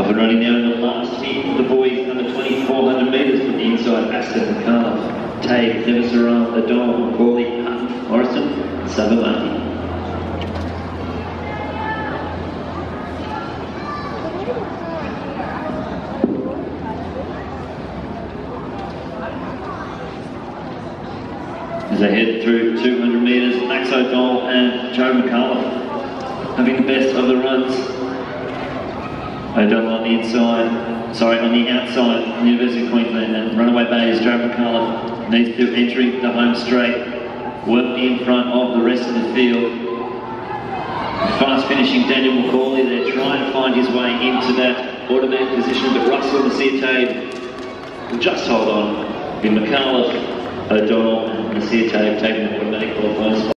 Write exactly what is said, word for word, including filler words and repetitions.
Up and running now in the last heat, the boys under twenty-four hundred metres from the inside, Aston McAuliffe, Tabe, Nevisaral, O'Donnell, Crawley, Hutton, Morrison, and Savamani. As they head through two hundred metres, Max O'Donnell and Joe McAuliffe having the best of the runs. O'Donnell on the inside, sorry, on the outside, University of Queensland, and Runaway Bay is Joe McAuliffe. Needs to entering the home straight, work in front of the rest of the field. Fast finishing Daniel McCauley there, trying to find his way into that automatic position, but Russell Nasir Tabe will just hold on. Be McAuliffe, O'Donnell and Nasir Tabe taking the automatic qualifying spot.